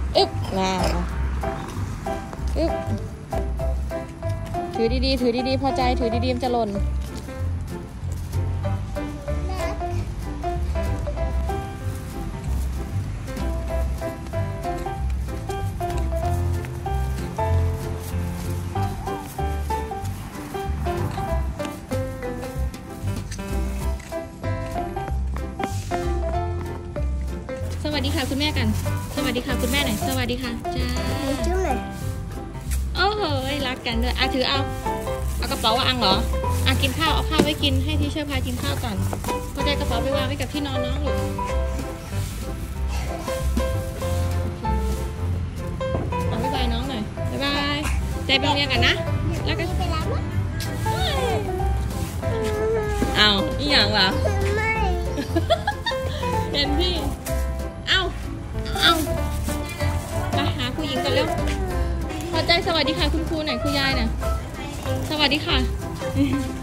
อึ๊บมาอึ๊บถือดีๆถือดีๆพอใจถือดีๆมันจะหล่นสวัสดีค่ะคุณแม่กันสวัสดีค่ะคุณแม่หน่อยสวัสดีค่ะจ้าจุ๊บหน่อยโอ้โหรักกันด้วยถือเอากระเป๋าอังเหรอกินข้าวเอาข้าวไว้กินให้ที่เชื่อพากินข้าวก่อนพอใจกระเป๋าไปวางไว้กับที่นอนน้องลูกบ๊ายบายน้องหน่อยบ๊ายบายใจไปโรงเรียนกันนะแล้วก็เอาอีหยังเหรอเห็นพี่ไปหาผู้หญิงกันเร็วพอใจสวัสดีค่ะคุณครูหน่อยคุณยายน่ะสวัสดีค่ะ